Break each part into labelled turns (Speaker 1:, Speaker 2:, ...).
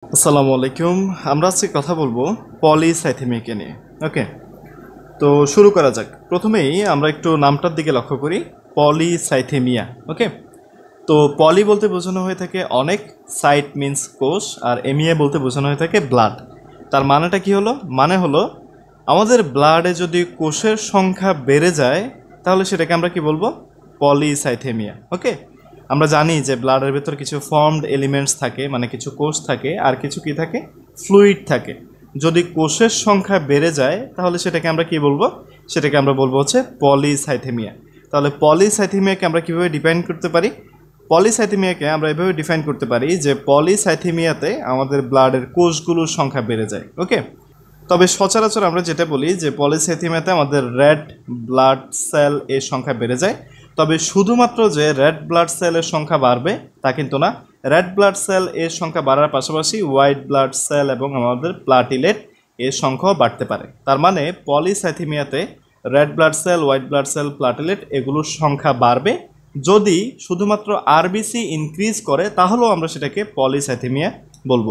Speaker 1: আসসালামু আলাইকুম। আমরা আজকে কথা বলবো পলিসাইথেমিয়াকে নিয়ে। ওকে, তো শুরু করা যাক। প্রথমেই আমরা একটু নামটার দিকে লক্ষ্য করি, পলিসাইথেমিয়া। ওকে, তো পলি বলতে বোঝানো হয়ে থাকে অনেক, সাইট মিন্স কোষ, আর এমিয়া বলতে বোঝানো হয়ে থাকে ব্লাড। তার মানেটা কি হলো? মানে হলো আমাদের ব্লাডে যদি কোষের সংখ্যা বেড়ে যায় তাহলে সেটাকে আমরা কি বলবো? পলিসাইথেমিয়া। ওকে, আমরা জানি যে ব্লাডের ভেতর কিছু ফর্মড এলিমেন্টস থাকে, মানে কিছু কোষ থাকে, আর কিছু কি থাকে? ফ্লুইড থাকে। যদি কোষের সংখ্যা বেড়ে যায় তাহলে সেটাকে আমরা কি বলবো? সেটাকে আমরা বলবো হচ্ছে পলিসাইথেমিয়া। তাহলে পলিসাইথেমিয়াকে আমরা কীভাবে ডিফাইন করতে পারি? পলিসাইথেমিয়াকে আমরা এভাবে ডিফাইন করতে পারি যে পলিসাইথেমিয়াতে আমাদের ব্লাডের কোষগুলোর সংখ্যা বেড়ে যায়। ওকে, তবে সচরাচর আমরা যেটা বলি যে পলিসাইথেমিয়াতে আমাদের রেড ব্লাড সেল এর সংখ্যা বেড়ে যায়। তবে শুধুমাত্র যে রেড ব্লাড সেলের সংখ্যা বাড়বে তা কিন্তু না। রেড ব্লাড সেল এর সংখ্যা বাড়ার পাশাপাশি হোয়াইট ব্লাড সেল এবং আমাদের প্লাটিলেট এর সংখ্যাও বাড়তে পারে। তার মানে পলিসাইথেমিয়াতে red blood cell, white blood cell, platelet এগুলোর সংখ্যা বাড়বে। যদি শুধুমাত্র আরবিসি ইনক্রিজ করে তাহলেও আমরা সেটাকে পলিসাইথেমিয়া বলবো।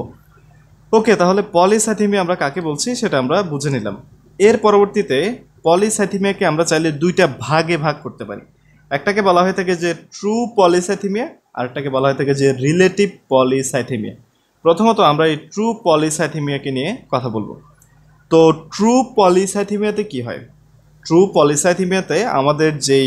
Speaker 1: ওকে, তাহলে পলিসাইথেমিয়া আমরা কাকে বলছি সেটা আমরা বুঝে নিলাম। এর পরবর্তীতে পলিসাইথেমিয়াকে আমরা চাইলে দুইটা ভাগে ভাগ করতে পারি। একটাকে বলা হয়ে থাকে যে ট্রু পলিসাইথেমিয়া, আর একটাকে বলা হয়ে থাকে যে রিলেটিভ পলিসাইথেমিয়া। প্রথমত আমরা এই ট্রু পলিসাইথেমিয়াকে নিয়ে কথা বলবো। তো ট্রু পলিসাইথেমিয়াতে কি হয়? ট্রু পলিসাইথেমিয়াতে আমাদের যেই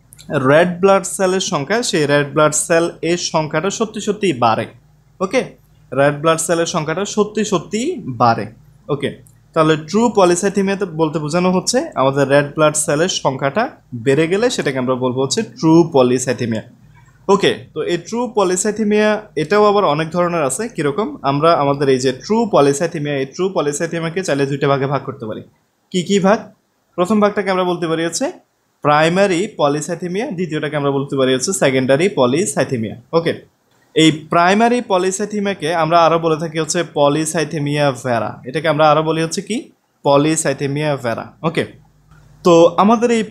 Speaker 1: রেড ব্লাড সেলের সংখ্যা, সেই রেড ব্লাড সেল এর সংখ্যাটা সত্যি সত্যিই বাড়ে। ওকে, রেড ব্লাড সেলের সংখ্যাটা সত্যি সত্যিই বাড়ে। ওকে, তাহলে ট্রু পলিসাইথেমিয়াতে বলতে বোঝানো হচ্ছে আমাদের রেড ব্লাড সেলের সংখ্যাটা বেড়ে গেলে সেটাকে আমরা বলবো হচ্ছে ট্রু পলিসাইথেমিয়া। ওকে, তো এই ট্রু পলিসাইথেমিয়া এটাও আবার অনেক ধরনের আছে। কীরকম? আমরা আমাদের এই যে ট্রু পলিসাইথেমিয়া, এই ট্রু পলিসাইথেমিয়াকে চাইলে দুইটা ভাগে ভাগ করতে পারি। কি কি ভাগ? প্রথম ভাগটাকে আমরা বলতে পারি হচ্ছে প্রাইমারি পলিসাইথেমিয়া, দ্বিতীয়টাকে আমরা বলতে পারি হচ্ছে সেকেন্ডারি পলিসাইথেমিয়া। ওকে, এই প্রাইমারি পলিসাইথেমিয়াকে আমরা আরও বলে থাকি হচ্ছে পলিসাইথেমিয়া ভেরা। এটাকে আমরা আরও বলি হচ্ছে কি? পলিসাইথেমিয়া ভেরা। ওকে, তো আমাদের এই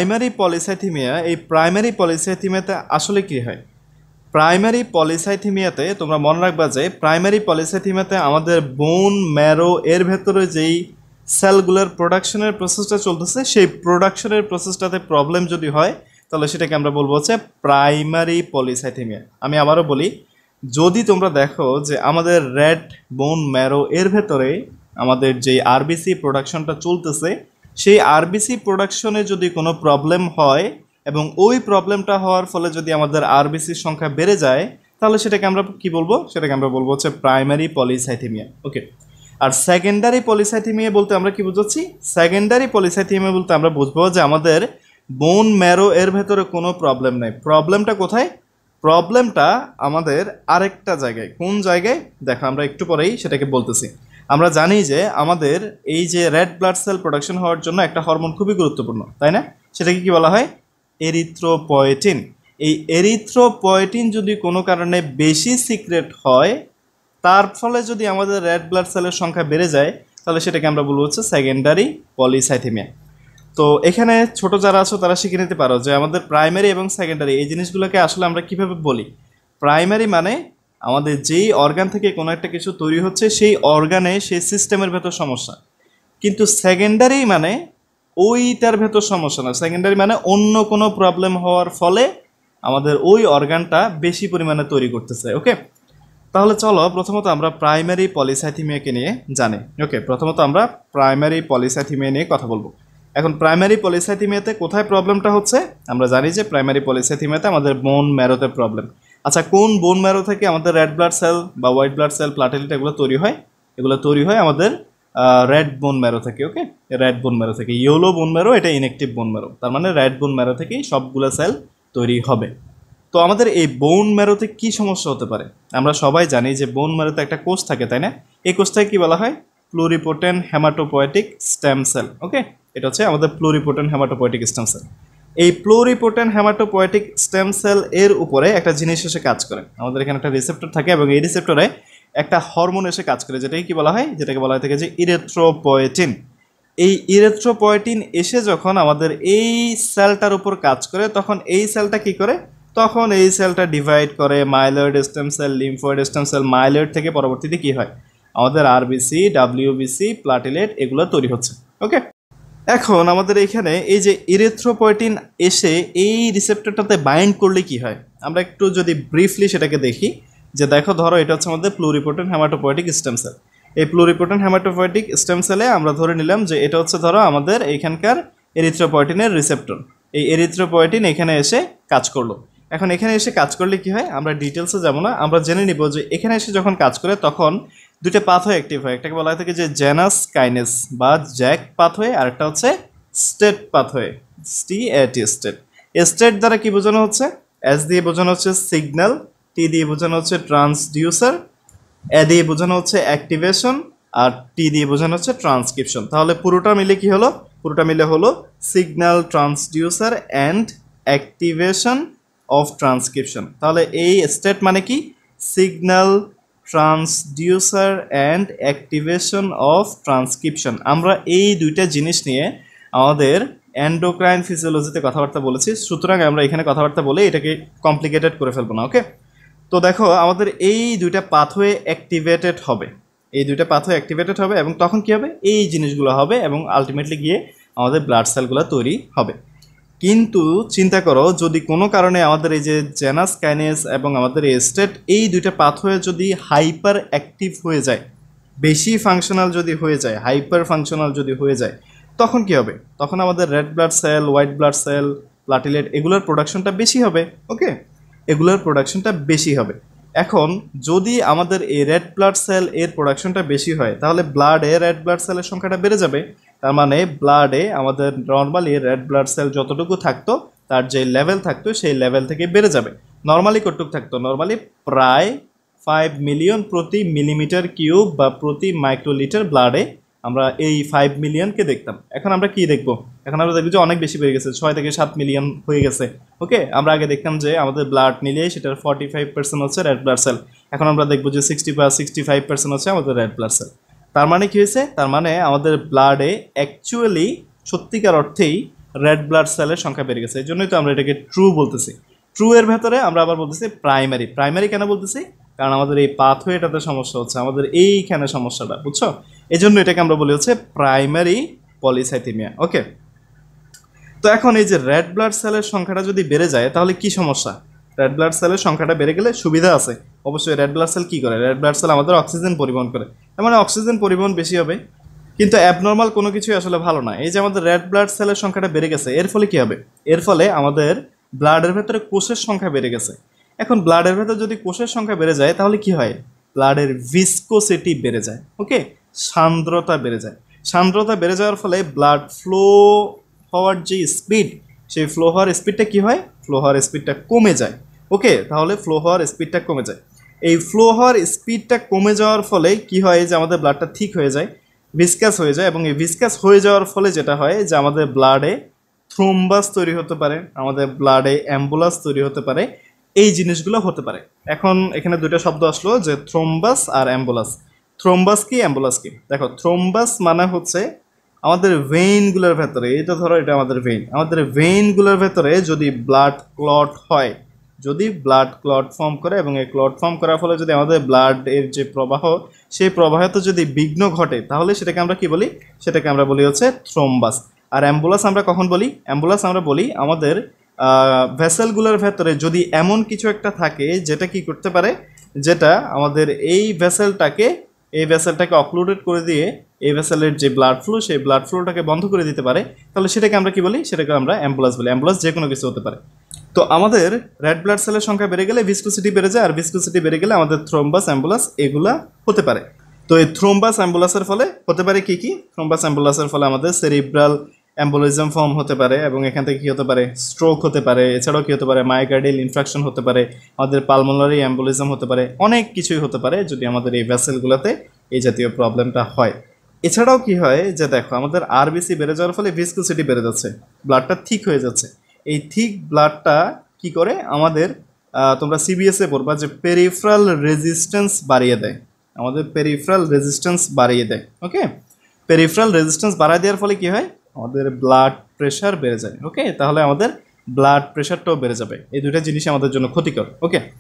Speaker 1: প্রাইমারি পলিসাইথেমিয়াতে আসলে কি হয়? প্রাইমারি পলিসাইথেমিয়াতে তোমরা মনে রাখবা যে প্রাইমারি পলিসাইথেমিয়াতে আমাদের বোন ম্যারো এর ভেতরে যেই সেলগুলোর প্রোডাকশনের প্রসেসটা চলতেছে, সেই প্রোডাকশনের প্রসেসটাতে প্রবলেম যদি হয় তাহলে সেটাকে আমরা বলবো হচ্ছে প্রাইমারি পলিসাইথেমিয়া। আমি আবারও বলি, যদি তোমরা দেখো যে আমাদের রেড বোন ম্যারো এর ভেতরে আমাদের যেই আরবিসি প্রোডাকশনটা চলতেছে, সেই আরবিসি প্রোডাকশনে যদি কোনো প্রবলেম হয় এবং ওই প্রবলেমটা হওয়ার ফলে যদি আমাদের আরবিসির সংখ্যা বেড়ে যায় তাহলে সেটাকে আমরা কি বলবো? সেটাকে আমরা বলবো হচ্ছে প্রাইমারি পলিসাইথেমিয়া। ওকে, আর সেকেন্ডারি পলিসাইথেমিয়া বলতে আমরা কি বুঝাচ্ছি? সেকেন্ডারি পলিসাইথেমিয়া বলতে আমরা বুঝবো যে আমাদের বোন ম্যারো এর ভেতরে কোনো প্রবলেম নেই। প্রবলেমটা কোথায়? প্রবলেমটা আমাদের আরেকটা জায়গায়। কোন জায়গায়? দেখো, আমরা একটু পরেই সেটাকে বলতেছি। আমরা জানি যে আমাদের এই যে রেড ব্লাড সেল প্রোডাকশন হওয়ার জন্য একটা হরমোন খুবই গুরুত্বপূর্ণ, তাই না? সেটাকে কি বলা হয়? এরিথ্রোপয়েটিন। এই এরিথ্রোপয়েটিন যদি কোনো কারণে বেশি সিক্রেট হয়, তার ফলে যদি আমাদের রেড ব্লাড সেলের সংখ্যা বেড়ে যায় তাহলে সেটাকে আমরা বলবো হচ্ছে সেকেন্ডারি পলিসাইথেমিয়া। তো এখানে ছোট যারা আছো তারা শিখে নিতে পারো যে আমাদের প্রাইমারি এবং সেকেন্ডারি এই জিনিসগুলোকে আসলে আমরা কিভাবে বলি। প্রাইমারি মানে আমাদের যেই অর্গান থেকে কোনো একটা কিছু তৈরি হচ্ছে সেই অর্গানে, সেই সিস্টেমের ভেতর সমস্যা। কিন্তু সেকেন্ডারি মানে ওইটার ভেতর সমস্যা না। সেকেন্ডারি মানে অন্য কোনো প্রবলেম হওয়ার ফলে আমাদের ওই অর্গানটা বেশি পরিমাণে তৈরি করতেছে। ওকে, তাহলে চলো প্রথমত আমরা প্রাইমারি পলিসাইথেমিয়াকে নিয়ে জানি। ওকে, প্রথমত আমরা প্রাইমারি পলিসাইথেমিয়া নিয়ে কথা বলবো। এখন প্রাইমারি পলিসাইথেমিয়াতে কোথায় প্রবলেমটা হচ্ছে? আমরা জানি যে প্রাইমারি পলিসাইথেমিয়াতে আমাদের বোন ম্যারোতে প্রবলেম। আচ্ছা, কোন বোন ম্যারো থেকে আমাদের রেড ব্লাড সেল বা হোয়াইট ব্লাড সেল, প্লাটেলেট এগুলো তৈরি হয়? এগুলো তৈরি হয় আমাদের রেড বোন ম্যারো থেকে। ওকে, রেড বোন ম্যারো থেকে। ইয়েলো বোন ম্যারো এটা ইনঅ্যাক্টিভ বোন ম্যারো, তার মানে রেড বোন ম্যারো থেকেই সবগুলো সেল তৈরি হবে। তো আমাদের এই বোন ম্যারোতে কি সমস্যা হতে পারে? আমরা সবাই জানি যে বোন ম্যারোতে একটা কোষ থাকে, তাই না? এই কোষটাকে কি বলা হয়? Pluripotent haematopoietic stem cell. Okay, এটা হচ্ছে আমাদের প্লুরিপোটেন্ট হেমাটোপয়েটিক স্টেম সেল। এই প্লুরিপোটেন্ট হেমাটোপয়েটিক স্টেম সেল এর উপরে একটা জিনিস এসে কাজ করে। আমাদের এখানে একটা রিসেপ্টর থাকে এবং এই রিসেপ্টরে একটা হরমোন এসে কাজ করে, যেটাকে কি বলা হয়? যেটাকে বলা হয় থাকে যে ইরেথ্রোপয়েটিন। এই ইরেথ্রোপয়েটিন এসে যখন আমাদের এই সেলটার উপর কাজ করে তখন এই সেলটা কি করে? তখন এই সেলটা ডিভাইড করে myeloid stem cell, lymphoid stem cell. Myeloid থেকে পরবর্তীতে কি হয়? আমাদের আরবিসি, ডাব্লিউবিসি, প্লাটিলেট এগুলো তৈরি হচ্ছে। ওকে, এখন আমাদের এখানে এই যে ইরিথ্রোপয়েটিন এসে এই রিসেপ্টরটাতে বাইন্ড করলে কি হয়, আমরা একটু যদি ব্রিফলি সেটাকে দেখি। যে দেখো, ধরো এটা হচ্ছে আমাদের প্লুরিপোটেন্ট হেমাটোপয়েটিক স্টেম সেল। এই প্লুরিপোটেন্ট হেমাটোপয়েটিক স্টেম সেলে আমরা ধরে নিলাম যে এটা হচ্ছে ধরো আমাদের এইখানকার এরিথ্রোপয়েটিনের রিসেপ্টর। এই এরিথ্রোপয়েটিন এখানে এসে কাজ করলো। এখন এখানে এসে কাজ করলে কি হয়, আমরা ডিটেলসে যাবো না, আমরা জেনে নিব যে এখানে এসে যখন কাজ করে তখন দুটো পাথওয়ে অ্যাক্টিভ হয়। একটাকে বলা হয় থাকে যে জেনাস কাইনেস বা জ্যাক পাথওয়ে, আর একটা হচ্ছে STAT pathway, STAT STAT. STAT দ্বারা কি বোঝানো হচ্ছে, এস দিয়ে বোঝানো হচ্ছে সিগন্যাল, টি দিয়ে বোঝানো হচ্ছে ট্রান্সডিউসার, এ দিয়ে বোঝানো হচ্ছে অ্যাক্টিভেশন, আর টি দিয়ে বোঝানো হচ্ছে ট্রান্সক্রিপশন। তাহলে পুরোটা মিলে কি হলো, পুরোটা মিলে হলো signal transducer and activation of transcription. তাহলে এই স্টেট মানে কি, signal transducer and activation of transcription. আমরা এই দুইটা জিনিস নিয়ে আমাদের এন্ডোক্রাইন ফিজিওলজিতে কথাবার্তা বলেছি, সুতরাং আমরা এখানে কথাবার্তা বলে এটাকে কমপ্লিকেটেড করে ফেলবো না। ওকে, তো দেখো আমাদের এই দুইটা পাথওয়ে অ্যাক্টিভেটেড হবে, এই দুইটা পাথওয়ে অ্যাক্টিভেটেড হবে এবং তখন কি হবে, এই জিনিসগুলো হবে এবং আলটিমেটলি গিয়ে আমাদের ব্লাড সেলগুলো তৈরি হবে। কিন্তু চিন্তা করো, যদি কোনো কারণে আমাদের এই যে জেনাস কাইনেস এবং আমাদের এই স্টেট, এই দুইটা পাথওয়ে যদি হাইপার অ্যাক্টিভ হয়ে যায়, বেশি ফাংশনাল যদি হয়ে যায়, হাইপার ফাংশনাল যদি হয়ে যায়, তখন কি হবে, তখন আমাদের red blood cell, white blood cell, platelet এগুলোর প্রোডাকশনটা বেশি হবে। ওকে, এগুলোর প্রোডাকশনটা বেশি হবে। এখন যদি আমাদের এই রেড ব্লাড সেল এর প্রোডাকশনটা বেশি হয়, তাহলে ব্লাডে রেড ব্লাড সেলের সংখ্যাটা বেড়ে যাবে। তার মানে ব্লাডে আমাদের নর্মালি রেড ব্লাড সেল যতটুকু থাকতো তার যে লেভেল থাকতো সেই লেভেল থেকে বেড়ে যাবে। নর্মালি কতটুকু থাকতো, নর্মালি প্রায় 5 মিলিয়ন প্রতি মিলিমিটার কিউব বা প্রতি মাইক্রোলিটার ব্লাডে আমরা এই 5 মিলিয়নকে দেখতাম। এখন আমরা কি দেখবো, এখন আমরা দেখবো যে অনেক বেশি বেড়ে গেছে, 6 থেকে 7 মিলিয়ন হয়ে গেছে। ওকে, আমরা আগে দেখতাম যে আমাদের ব্লাড নিলে সেটার 45% হচ্ছে রেড ব্লাড সেল, এখন আমরা দেখবো যে 65% হচ্ছে আমাদের রেড ব্লাড সেল। তার মানে কি হয়েছে, তার মানে আমাদের ব্লাডে অ্যাকচুয়ালি সত্যিকার অর্থেই রেড ব্লাড সেলের সংখ্যা বেড়ে গেছে। এই জন্যই তো আমরা এটাকে ট্রু বলতেছি। ট্রু এর ভেতরে আমরা আবার বলতেছি প্রাইমারি। প্রাইমারি কেন বলতেছি, কারণ আমাদের এই পাথওয়েটাতে সমস্যা হচ্ছে, আমাদের এইখানে সমস্যাটা, বুঝছো, এই জন্য এটাকে আমরা বলি হচ্ছে প্রাইমারি পলিসাইথেমিয়া। ওকে, তো এখন এই যে রেড ব্লাড সেলের সংখ্যাটা যদি বেড়ে যায় তাহলে কি সমস্যা, রেড ব্লাড সেলের সংখ্যাটা বেড়ে গেলে সুবিধা আছে অবশ্যই। রেড ব্লাড সেল কি করে, রেড ব্লাড সেল আমাদের অক্সিজেন পরিবহন করে, তার মানে অক্সিজেন পরিবহন বেশি হবে। কিন্তু অ্যাবনর্মাল কোনো কিছুই আসলে ভালো না। এই যে আমাদের রেড ব্লাড সেলের সংখ্যাটা বেড়ে গেছে, এর ফলে কি হবে, এর ফলে আমাদের ব্লাডের ভেতরে কোষের সংখ্যা বেড়ে গেছে। এখন ব্লাডের ভেতরে যদি কোষের সংখ্যা বেড়ে যায় তাহলে কি হয়, ব্লাডের ভিসকোসিটি বেড়ে যায়। ওকে, সান্দ্রতা বেড়ে যায়। সান্দ্রতা বেড়ে যাওয়ার ফলে ব্লাড ফ্লো হওয়ার যে স্পিড, সেই ফ্লো হওয়ার স্পিডটা কি হয়, ফ্লো হওয়ার স্পিডটা কমে যায়। ওকে, তাহলে ফ্লো হওয়ার স্পিডটা কমে যায়। এই ফ্লো হওয়ার স্পিডটা কমে যাওয়ার ফলে কি হয়, যে আমাদের ব্লাডটা ঠিক হয়ে যায়, ভিসকাস হয়ে যায়, এবং এই ভিসকাস হয়ে যাওয়ার ফলে যেটা হয় যে আমাদের ব্লাডে থ্রোম্বাস তৈরি হতে পারে, আমাদের ব্লাডে অ্যাম্বুলাস তৈরি হতে পারে, এই জিনিসগুলো হতে পারে। এখন এখানে দুটো শব্দ আসলো যে থ্রোম্বাস আর অ্যাম্বুলাস। থ্রোম্বাস কি, অ্যাম্বুলাস কি? দেখো, থ্রোম্বাস মানে হচ্ছে আমাদের ভেইনগুলোর ভেতরে, এটা ধরো এটা আমাদের ভেইন, আমাদের ভেইনগুলোর ভেতরে যদি ব্লাড ক্লট হয়, যদি ব্লাড ক্লট ফর্ম করে এবং এই ক্লট ফর্ম করার ফলে যদি আমাদের ব্লাড এর যে প্রবাহ, সেই প্রবাহতে যদি বিঘ্ন ঘটে, তাহলে সেটাকে আমরা কি বলি, সেটাকে আমরা বলি হচ্ছে থ্রোম্বাস। আর অ্যাম্বুলাস আমরা কখন বলি, অ্যাম্বুলাস আমরা বলি আমাদের ভেসেলগুলোর ভেতরে যদি এমন কিছু একটা থাকে যেটা কি করতে পারে, যেটা আমাদের এই ভেসেলটাকে অক্লুডেড করে দিয়ে এই ভেসেলের যে ব্লাড ফ্লো, সেই ব্লাড ফ্লোটাকে বন্ধ করে দিতে পারে, তাহলে সেটাকে আমরা কি বলি, সেটাকে আমরা অ্যাম্বুলাস বলি। অ্যাম্বুলাস যে কোনো কিছু হতে পারে। তো আমাদের রেড ব্লাড সেলের সংখ্যা বেড়ে গেলে ভিসকোসিটি বেড়ে যায়, আর ভিসকোসিটি বেড়ে গেলে আমাদের থ্রোম্বাস, অ্যাম্বুলাস এগুলা হতে পারে। তো এই থ্রোম্বাস অ্যাম্বুলাসের ফলে হতে পারে কি কি, থ্রোম্বাস অ্যাম্বুলাসের ফলে আমাদের সেরিব্রাল অ্যাম্বুলিজম ফর্ম হতে পারে, এবং এখান থেকে কি হতে পারে, স্ট্রোক হতে পারে, এছাড়াও কি হতে পারে, মায়োকার্ডিয়াল ইনফ্রাকশন হতে পারে, আমাদের পালমোনারি অ্যাম্বুলিজম হতে পারে, অনেক কিছুই হতে পারে যদি আমাদের এই ভেসেলগুলোতে এই জাতীয় প্রবলেমটা হয়। এছাড়াও কি হয় যে দেখো, আমাদের আরবিসি বেড়ে যাওয়ার ফলে ভিসকোসিটি বেড়ে যাচ্ছে, ব্লাডটা ঠিক হয়ে যাচ্ছে। এই ঠিক ব্লাডটা কি করে আমাদের, তোমরা সিবিএসএ পড়বা যে পেরিফেরাল রেজিস্ট্যান্স বাড়িয়ে দেয়, আমাদের পেরিফেরাল রেজিস্ট্যান্স বাড়িয়ে দেয়। ওকে, পেরিফেরাল রেজিস্ট্যান্স বাড়ায় দেওয়ার ফলে কি হয়, আমাদের ব্লাড প্রেশার বেড়ে যায়। ওকে, তাহলে আমাদের ব্লাড প্রেশারটাও বেড়ে যাবে। এই দুইটা জিনিস আমাদের জন্য ক্ষতিকর। ওকে,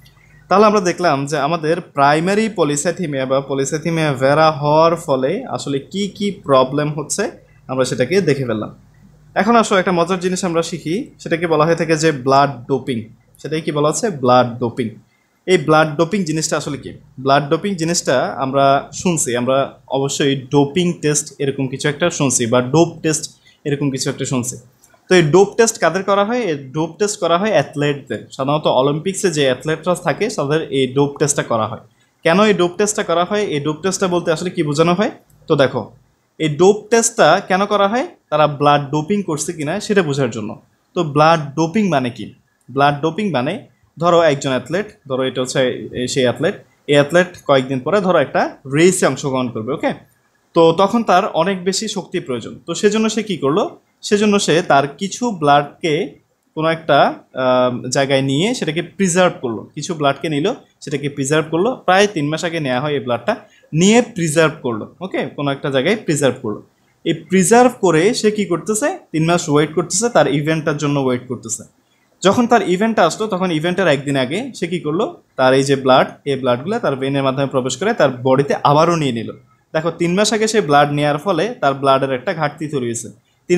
Speaker 1: তাহলে আমরা দেখলাম যে আমাদের প্রাইমারি পলিসাইথেমিয়া বা পলিসাইথেমিয়া ভেরা হওয়ার ফলে আসলে কি কি প্রবলেম হচ্ছে আমরা সেটাকে দেখে ফেললাম। এখন আসো একটা মজার জিনিস আমরা শিখি, সেটাকে বলা হয়ে থাকে যে ব্লাড ডোপিং। সেটাই কি বলা হচ্ছে? Blood doping. এই ব্লাড ডোপিং জিনিসটা আসলে কি? ব্লাড ডোপিং জিনিসটা আমরা শুনছি, আমরা অবশ্যই ডোপিং টেস্ট এরকম কিছু একটা শুনছি বা ডোপ টেস্ট এরকম কিছু একটা শুনছি। তো এই ডোপ টেস্ট কাদের করা হয়? এই ডোপ টেস্ট করা হয় অ্যাথলেটদের। সাধারণত অলিম্পিক্সে যে অ্যাথলেটরা থাকে তাদের এই ডোপ টেস্টটা করা হয়। কেন এই ডোপ টেস্টটা করা হয়? এই ডোপ টেস্টটা বলতে আসলে কি বোঝানো হয়? তো দেখো, এই ডোপ টেস্টটা কেন করা হয়? তারা ব্লাড ডোপিং করছে কিনা সেটা বোঝার জন্য। তো ব্লাড ডোপিং মানে কি? ব্লাড ডোপিং মানে ধরো একজন অ্যাথলেট, ধরো এটা হচ্ছে সেই অ্যাথলেট, এই অ্যাথলেট কয়েকদিন পরে ধরো একটা রেসে অংশগ্রহণ করবে, ওকে? তো তখন তার অনেক বেশি শক্তি প্রয়োজন। তো সেজন্য সে কি করলো? সেজন্য সে তার কিছু ব্লাডকে কোনো একটা জায়গায় নিয়ে সেটাকে প্রিজার্ভ করলো, কিছু ব্লাডকে নিল, সেটাকে প্রিজার্ভ করলো। প্রায় 3 মাস আগে নেওয়া হয় এই ব্লাডটা, নিয়ে প্রিজার্ভ করলো, ওকে, কোনো একটা জায়গায় প্রিজার্ভ করলো। এই প্রিজার্ভ করে সে কি করতেছে? 3 মাস ওয়েট করতেছে, তার ইভেন্টটার জন্য ওয়েট করতেছে। যখন তার ইভেন্টটা আসলো তখন ইভেন্টের একদিন আগে সে কি করলো? তার এই যে ব্লাড, এই ব্লাডগুলো তার ভেনের মাধ্যমে প্রবেশ করে তার বডিতে আবারও নিয়ে নিল। দেখো, 3 মাস আগে সে ব্লাড নেওয়ার ফলে তার ব্লাডের একটা ঘাটতি তৈরি হয়েছে।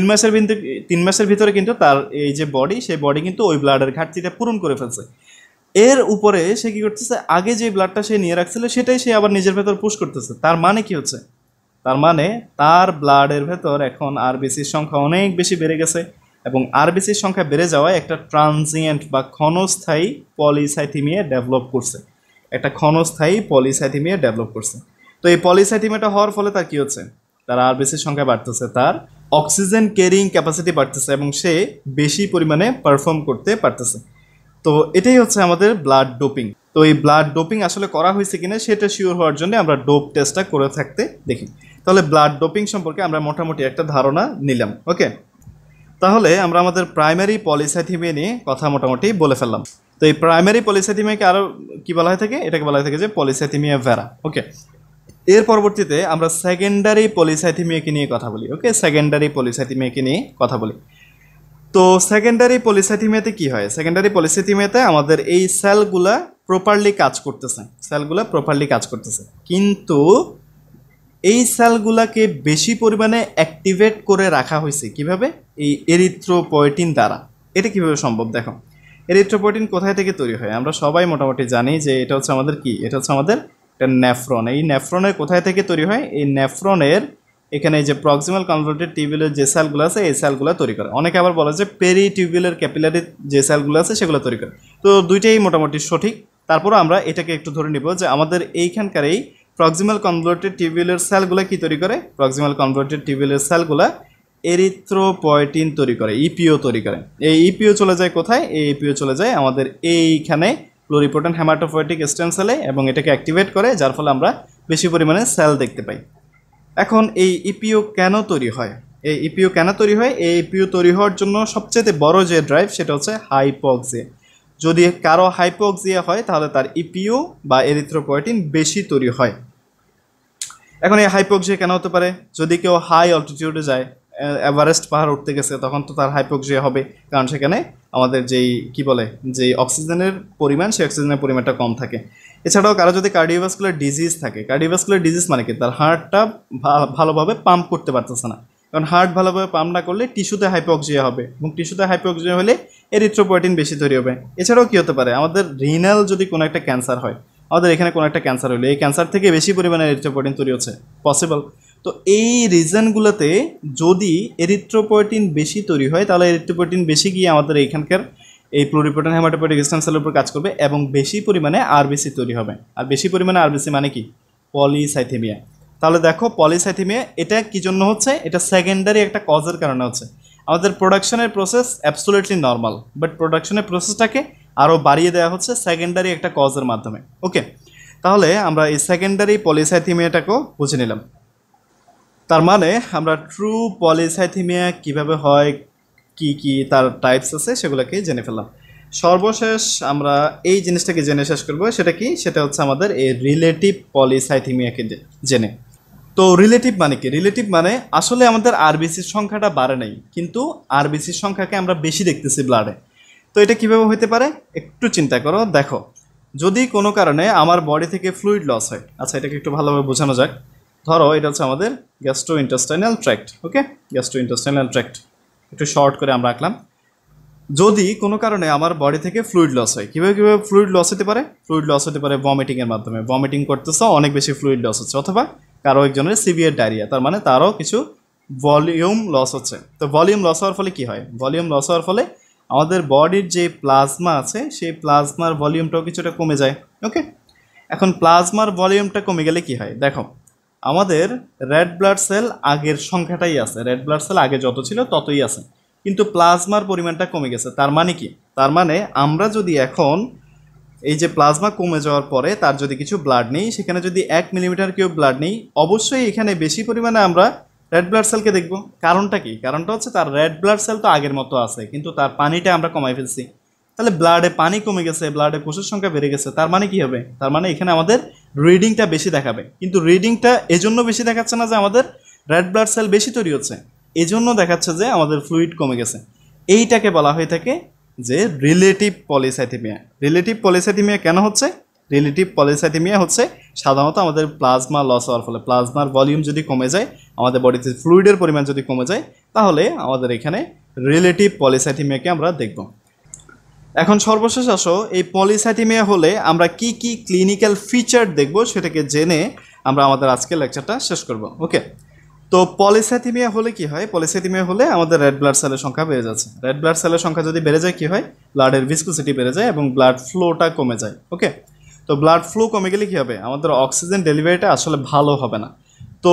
Speaker 1: 3 মাসের ভিতরে কিন্তু তার এই যে বডি, সেই বডি কিন্তু ওই ব্লাডের ঘাটতিটা পূরণ করে ফেলছে। এর উপরে সে কি করতেছে? আগে যে ব্লাডটা সে নিয়ে রাখছিল সেটাই সে আবার নিজের ভেতর পুশ করতেছে। তার মানে কি হচ্ছে? তার মানে তার ব্লাডের ভেতর এখন আরবিসির সংখ্যা অনেক বেশি বেড়ে গেছে, এবং আরবিসির সংখ্যা বেড়ে যাওয়ায় একটা ট্রানজিয়েন্ট বা ক্ষণস্থায়ী পলিসাইথেমিয়া ডেভেলপ করছে। একটা ক্ষণস্থায়ী পলিসাইথেমিয়া ডেভেলপ করছে। তো এই পলিসাইথেমিয়াটা হওয়ার ফলে তার কি হচ্ছে? তার আরবিসির সংখ্যা বাড়তেছে, তার অক্সিজেন ক্যারিং ক্যাপাসিটি বাড়তেছে, এবং সে বেশি পরিমাণে পারফর্ম করতে পারতেছে। তো এটাই হচ্ছে আমাদের ব্লাড ডোপিং। তো এই ব্লাড ডোপিং আসলে করা হয়েছে কিনা সেটা শিওর হওয়ার জন্য আমরা ডোপ টেস্টটা করে থাকতে দেখি। তাহলে ব্লাড ডোপিং সম্পর্কে আমরা মোটামুটি একটা ধারণা নিলাম, ওকে? তাহলে আমরা আমাদের প্রাইমারি পলিসাইথেমিয়া নিয়ে কথা মোটামুটি বলে ফেললাম। তো এই প্রাইমারি পলিসাইথেমিয়াকে আরও কি বলা হয়ে থাকে? এটাকে বলা হয়ে থাকে যে পলিসাইথেমিয়া ভেরা, ওকে? এর পরবর্তীতে আমরা সেকেন্ডারি পলিসাইথেমিয়াকে নিয়ে কথা বলি, ওকে? সেকেন্ডারি পলিসাইথেমিয়াকে নিয়ে কথা বলি। তো সেকেন্ডারি পলিসাইথেমিয়াতে কি হয়? সেকেন্ডারি পলিসাইথেমিয়াতে আমাদের এই সেলগুলা প্রপারলি কাজ করতেছে, সেলগুলা প্রপারলি কাজ করতেছে, কিন্তু এই সেলগুলাকে বেশি পরিমাণে অ্যাক্টিভেট করে রাখা হয়েছে কিভাবে? এই এরিথ্রোপয়েটিন দ্বারা। এটা কিভাবে সম্ভব? দেখো, এরিথ্রোপয়েটিন কোথায় থেকে তৈরি হয়? আমরা সবাই মোটামুটি জানি যে এটা হচ্ছে আমাদের কি? এটা হচ্ছে আমাদের একটা নেফ্রন। এই নেফ্রনের কোথায় থেকে তৈরি হয়? এই নেফ্রনের এখানে যে প্রক্সিমাল কনভলভেটেড টিউবুলের যে সেলগুলো আছে এই সেলগুলো তৈরি করে। অনেকে আবার বলে যে পেরি টিউবুলার ক্যাপিলারি যে সেলগুলো আছে সেগুলো তৈরি করে। তো দুইটাই মোটামুটি সঠিক। তারপরে আমরা এটাকে একটু ধরে নিব যে আমাদের এইখানকার এই প্রক্সিমাল কনভলভেটেড টিউবুলার সেলগুলো কি তৈরি করে? প্রক্সিমাল কনভলভেটেড টিউবুলার সেলগুলো এরিথ্রোপয়েটিন তৈরি করে, ইপিও তৈরি করে। এই ইপিও চলে যায় কোথায়? এই ইপিও চলে যায় আমাদের এইখানে প্লুরিপোটেন্ট হেমাটোপয়েটিক স্টেম সেলে, এবং এটাকে অ্যাক্টিভেট করে, যার ফলে আমরা বেশি পরিমাণে সেল দেখতে পাই। এখন এই ইপিও কেন তৈরি হয়? এই ইপিও কেন তৈরি হয়? এই ইপিও তৈরি হওয়ার জন্য সবচেয়ে বড় যে ড্রাইভ সেটা হচ্ছে হাইপোক্সিয়া। যদি কারো হাইপোক্সিয়া হয় তাহলে তার ইপিও বা এরিথ্রোপয়েটিন বেশি তৈরি হয়। এখন এই হাইপোক্সিয়া কেন হতে পারে? যদি কেউ হাই অল্টিটিউডে যায়, এভারেস্ট পাহাড় উঠতে গেছে, তখন তো তার হাইপোক্সিয়া হবে, কারণ সেখানে আমাদের যেই কি বলে যে অক্সিজেনের পরিমাণ, সেই অক্সিজেনের পরিমাণটা কম থাকে। এছাড়াও কারো যদি কার্ডিওভাস্কুলার ডিজিজ থাকে, কার্ডিওভাস্কুলার ডিজিজ মানে কি? তার হার্টটা ভালোভাবে পাম্প করতে পারতেছে না, কারণ হার্ট ভালোভাবে পাম্প না করলে টিস্যুতে হাইপোক্সিয়া হবে, এবং টিস্যুতে হাইপোক্সিয়া হলে এরিথ্রোপয়েটিন বেশি তৈরি হবে। এছাড়াও কি হতে পারে? আমাদের রিনাল যদি কোনো একটা ক্যান্সার হয়, আমাদের এখানে কোনো একটা ক্যান্সার হলে এই ক্যান্সার থেকে বেশি পরিমাণে এরিথ্রোপয়েটিন তৈরি হচ্ছে, পসিবল। তো এই রিজনগুলোতে যদি এরিথ্রোপয়েটিন বেশি তৈরি হয় তাহলে এরিথ্রোপয়েটিন বেশি গিয়ে আমাদের এইখানকার এই প্লুরিপোটেন্ট হেমাটোপয়েটিক স্টেম সেলের উপর কাজ করবে, এবং বেশি পরিমাণে আরবিসি তৈরি হবে। আর বেশি পরিমাণে আরবিসি মানে কি? পলিসাইথেমিয়া। তাহলে দেখো, পলিসাইথেমিয়া এটা কি জন্য হচ্ছে? এটা সেকেন্ডারি একটা কজের কারণে হচ্ছে। আমাদের প্রোডাকশনের প্রসেস অ্যাবসোলিউটলি নর্মাল, বাট প্রোডাকশনের প্রসেসটাকে আরও বাড়িয়ে দেওয়া হচ্ছে সেকেন্ডারি একটা কজের মাধ্যমে, ওকে? তাহলে আমরা এই সেকেন্ডারি পলিসাইথেমিয়াটাকেও বুঝে নিলাম। তার মানে আমরা ট্রু পলিসাইথেমিয়া কিভাবে হয়, কি কি তার টাইপস আছে, সেগুলোকে জেনে ফেললাম। সর্বশেষ আমরা এই জিনিসটাকে জেনে শেষ করবো, সেটা কি? সেটা হচ্ছে আমাদের এই রিলেটিভ পলিসাইথেমিয়াকে জেনে। তো রিলেটিভ মানে কি? রিলেটিভ মানে আসলে আমাদের আরবিসির সংখ্যাটা বাড়ে নাই, কিন্তু আরবিসির সংখ্যাকে আমরা বেশি দেখতেছি ব্লাডে। তো এটা কিভাবে হতে পারে? একটু চিন্তা করো, দেখো যদি কোনো কারণে আমার বডি থেকে ফ্লুইড লস হয়, আচ্ছা এটাকে একটু ভালোভাবে বোঝানো যাক। ধরো এটা হচ্ছে আমাদের gastrointestinal tract, okay, gastrointestinal tract একটু শর্ট করে আমরা রাখলাম। যদি কোনো কারণে আমার বডি থেকে ফ্লুইড লস হয়, কীভাবে ফ্লুইড লস হতে পারে? ফ্লুইড লস হতে পারে ভমিটিংয়ের মাধ্যমে, ভমিটিং করতেছে অনেক বেশি ফ্লুইড লস হচ্ছে, অথবা কারো একজনের সিভিয়ার ডায়রিয়া, তার মানে তারও কিছু ভলিউম লস হচ্ছে। তো ভলিউম লস হওয়ার ফলে কী হয়? ভলিউম লস হওয়ার ফলে আমাদের বডির যে প্লাজমা আছে সেই প্লাজমার ভলিউমটাও কিছুটা কমে যায়, ওকে। এখন প্লাজমার ভলিউমটা কমে গেলে কি হয়? দেখো আমাদের রেড ব্লাড সেল আগের সংখ্যাটাই আছে, রেড ব্লাড সেল আগে যত ছিল ততই আছে, কিন্তু প্লাজমার পরিমাণটা কমে গেছে। তার মানে কি? তার মানে আমরা যদি এখন এই যে প্লাজমা কমে যাওয়ার পরে তার যদি কিছু ব্লাড নেই, সেখানে যদি 1 মিলিমিটার কিউব ব্লাড নেই, অবশ্যই এখানে বেশি পরিমাণে আমরা রেড ব্লাড সেলকে দেখব। কারণটা কি? কারণটা হচ্ছে তার রেড ব্লাড সেল তো আগের মতো আছে, কিন্তু তার পানিটা আমরা কমাই ফেলছি। তাহলে ব্লাডে পানি কমে গেছে, ব্লাডে কোষের সংখ্যা বেড়ে গেছে, তার মানে কি হবে? তার মানে এখানে আমাদের রিডিংটা বেশি দেখাবে, কিন্তু রিডিংটা এজন্য বেশি দেখাচ্ছে না যে আমাদের রেড ব্লাড সেল বেশি তৈরি হচ্ছে, এজন্য দেখাচ্ছে যে আমাদের ফ্লুইড কমে গেছে। এইটাকে বলা হয়ে থাকে যে রিলেটিভ পলিসাইথেমিয়া। রিলেটিভ পলিসাইথেমিয়া কেন হচ্ছে? রিলেটিভ পলিসাইথেমিয়া হচ্ছে সাধারণত আমাদের প্লাজমা লস হওয়ার ফলে, প্লাজমার ভলিউম যদি কমে যায়, আমাদের বডিতে ফ্লুইডের পরিমাণ যদি কমে যায়, তাহলে আমাদের এখানে রিলেটিভ পলিসাইথেমিয়াকে আমরা দেখব। এখন সর্বশেষ আসো, এই পলিসাইথেমিয়া হলে আমরা কি কি ক্লিনিক্যাল ফিচার দেখব সেটাকে জেনে আমরা আমাদের আজকের লেকচারটা শেষ করব, ওকে। তো পলিসাইথেমিয়া হলে কি হয়? পলিসাইথেমিয়া হলে আমাদের রেড ব্লাড সেলের সংখ্যা বেড়ে যাচ্ছে। রেড ব্লাড সেলের সংখ্যা যদি বেড়ে যায় কি হয়? ব্লাডের ভিসকোসিটি বেড়ে যায় এবং ব্লাড ফ্লোটা কমে যায়, ওকে। তো ব্লাড ফ্লো কমে গেলে কি হবে? আমাদের অক্সিজেন ডেলিভারিটা আসলে ভালো হবে না। তো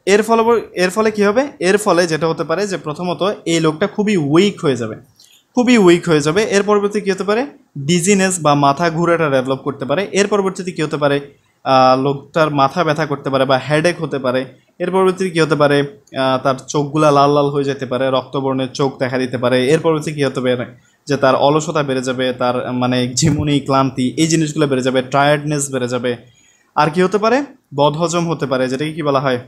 Speaker 1: এর ফলে কি হবে? এর ফলে যেটা হতে পারে যে প্রথমত এই লোকটা খুবই উইক হয়ে যাবে, খুবই উইক হয়ে যাবে। এর পরবর্তী কী হতে পারে? ডিজিনেস বা মাথা ঘুরাটা ডেভেলপ করতে পারে। এর পরবর্তীতে কী হতে পারে? লোকটার মাথা ব্যথা করতে পারে বা হেডেক হতে পারে। এর পরবর্তীতে কী হতে পারে? তার চোখগুলা লাল লাল হয়ে যেতে পারে, রক্তবর্ণের চোখ দেখা দিতে পারে। এর পরবর্তী কী হতে পারে? যে তার অলসতা বেড়ে যাবে, তার মানে ঝিমুনি, ক্লান্তি, এই জিনিসগুলো বেড়ে যাবে, টায়ার্ডনেস বেড়ে যাবে। আর কি হতে পারে? বদহজম হতে পারে, যেটাকে কি বলা হয়?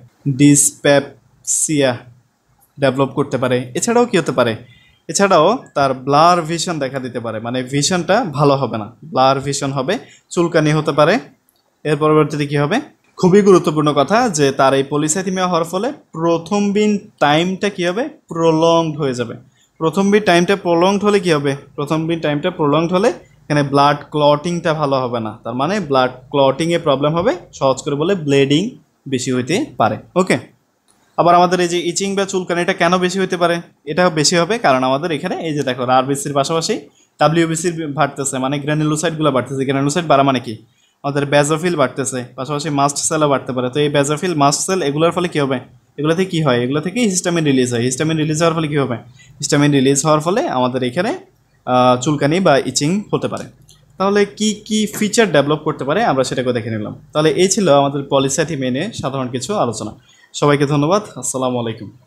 Speaker 1: ডিসপেপসিয়া ডেভেলপ করতে পারে। এছাড়াও কি হতে পারে? এছাড়াও তার ব্লার ভিশন দেখা দিতে পারে, মানে ভিশনটা ভালো হবে না, ব্লার ভিশন হবে, চুলকানি হতে পারে। এর পরবর্তীতে কী হবে? খুবই গুরুত্বপূর্ণ কথা যে তার এই পলিসাইথেমিয়া হওয়ার ফলে প্রথম বিন টাইমটা কী হবে? প্রলংড হয়ে যাবে। প্রথম বিন টাইমটা প্রলংড হলে কী হবে? প্রথম বিন টাইমটা প্রলংড হলে এখানে ব্লাড ক্লটিংটা ভালো হবে না, তার মানে ব্লাড ক্লটিংয়ে প্রবলেম হবে, সহজ করে বলে ব্লিডিং বেশি হইতে পারে, ওকে। আবার আমাদের এই যে ইচিং বা চুলকানিটা কেন বেশি হতে পারে? এটাও বেশি হবে কারণ আমাদের এখানে এই যে দেখো আরবিসির পাশাপাশি ডাব্লিউবিসির বাড়তেছে, মানে গ্র্যানুলোসাইটগুলো বাড়তেছে। গ্র্যানুলোসাইট বাড়া মানে কি? আমাদের বেজোফিল বাড়তেছে, পাশাপাশি মাস্ট সেলও বাড়তে পারে। তো এই বেজোফিল, মাস্ট সেল এগুলোর ফলে কী হবে? এগুলো থেকে কী হয়? এগুলো থেকে হিস্টামিন রিলিজ হয়। হিস্টামিন রিলিজ হওয়ার ফলে কী হবে? হিস্টামিন রিলিজ হওয়ার ফলে আমাদের এখানে চুলকানি বা ইচিং হতে পারে। তাহলে কি কি ফিচার ডেভেলপ করতে পারে আমরা সেটাকে দেখে নিলাম। তাহলে এই ছিল আমাদের পলিসাইথেমিয়া নিয়ে সাধারণ কিছু আলোচনা। সবাইকে ধন্যবাদ। আসসালামু আলাইকুম।